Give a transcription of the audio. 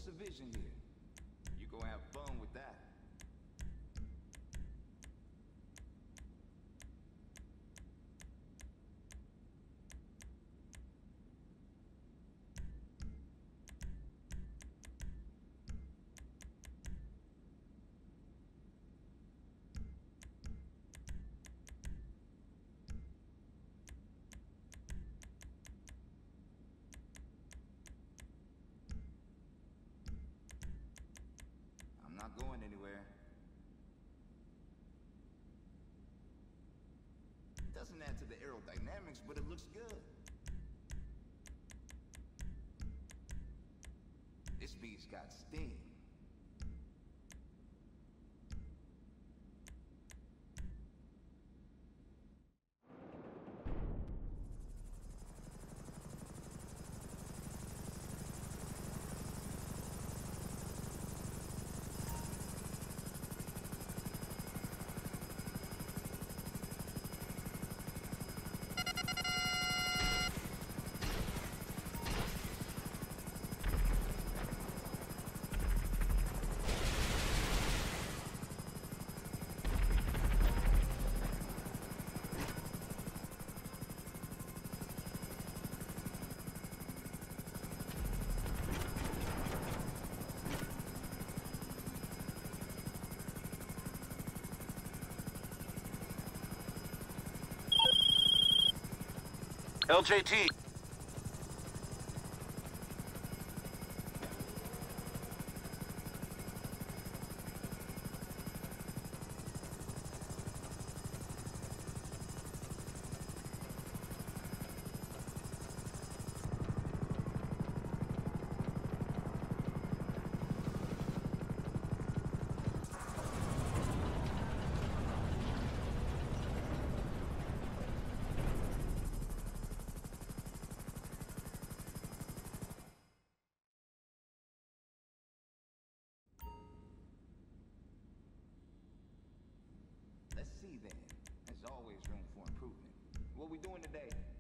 a vision here. You go have fun with that. I'm not going anywhere. It doesn't add to the aerodynamics, but it looks good. This beast got steam. LJT. Let's see then. There's always room for improvement. What we doing today?